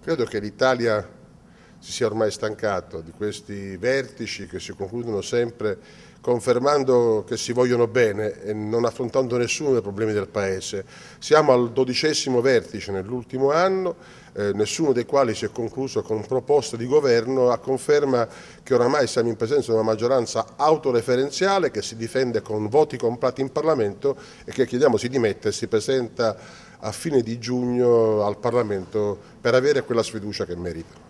Credo che l'Italia si sia ormai stancato di questi vertici che si concludono sempre confermando che si vogliono bene e non affrontando nessuno dei problemi del Paese. Siamo al 12° vertice nell'ultimo anno, nessuno dei quali si è concluso con proposte di governo, a conferma che oramai siamo in presenza di una maggioranza autoreferenziale che si difende con voti comprati in Parlamento e che chiediamo si dimetta e si presenta a fine di giugno al Parlamento per avere quella sfiducia che merita.